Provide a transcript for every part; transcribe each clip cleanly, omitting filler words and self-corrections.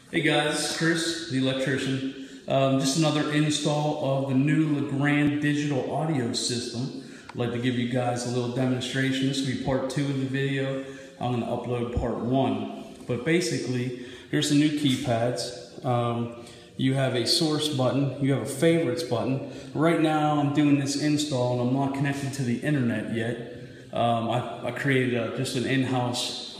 Hey guys, it's Chris, the electrician. Just another install of the new Legrand Digital audio system. I'd like to give you guys a little demonstration. This will be part 2 of the video. I'm going to upload part 1. But basically, here's the new keypads. You have a source button, you have a favorites button. Right now I'm doing this install and I'm not connected to the internet yet. I created just an in-house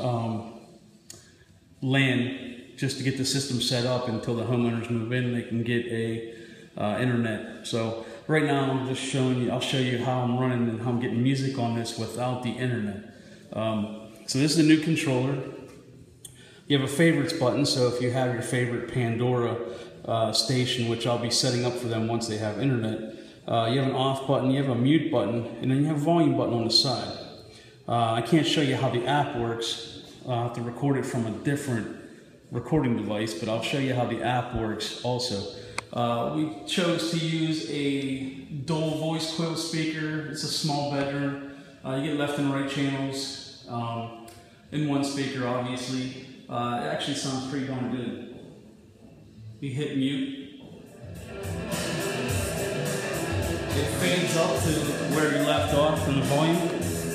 LAN just to get the system set up until the homeowners move in. They can get a internet. So right now I'm just showing you, I'll show you how I'm running and how I'm getting music on this without the internet. So this is a new controller. You have a favorites button, so if you have your favorite Pandora station, which I'll be setting up for them once they have internet, you have an off button, you have a mute button, and then you have a volume button on the side. I can't show you how the app works. I'll have to record it from a different recording device, but I'll show you how the app works also. We chose to use a dual voice coil speaker. It's a small bedroom. You get left and right channels in one speaker, obviously. It actually sounds pretty darn good. You hit mute. It fades up to where you left off in the volume.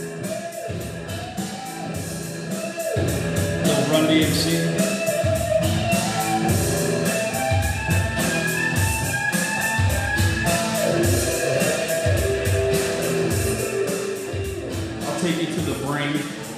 Little Run DMC. Take you to the brain.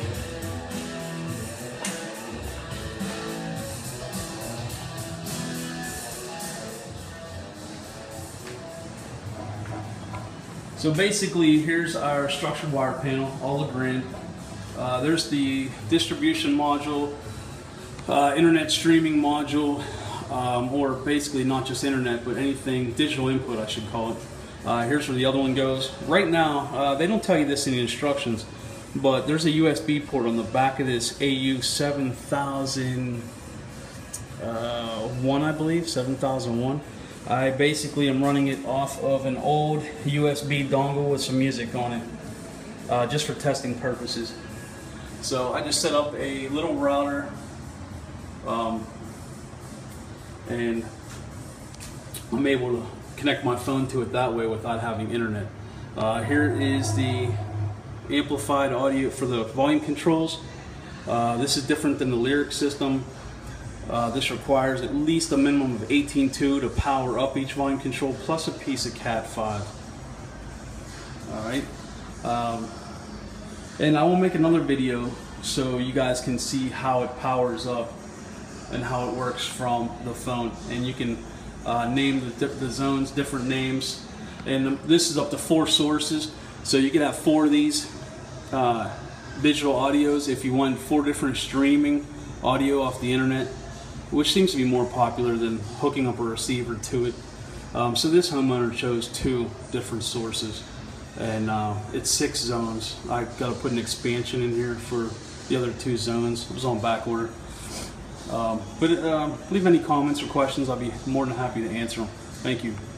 So basically, here's our structured wire panel, all Legrand. There's the distribution module, internet streaming module, or basically not just internet, but anything digital input, I should call it. Here's where the other one goes. Right now, they don't tell you this in the instructions, but there's a USB port on the back of this AU 7001, I believe, 7001. I basically am running it off of an old USB dongle with some music on it, just for testing purposes. So I just set up a little router, and I'm able to connect my phone to it that way without having internet. Here is the amplified audio for the volume controls. This is different than the LyriQ system. This requires at least a minimum of 18.2 to power up each volume control, plus a piece of Cat 5. Alright. And I will make another video so you guys can see how it powers up and how it works from the phone. And you can name the zones different names, and this is up to 4 sources, so you can have 4 of these digital audios if you want 4 different streaming audio off the internet, which seems to be more popular than hooking up a receiver to it. So this homeowner chose 2 different sources, and it's 6 zones. I got to put an expansion in here for the other 2 zones. It was on back order. Leave any comments or questions. I'll be more than happy to answer them. Thank you.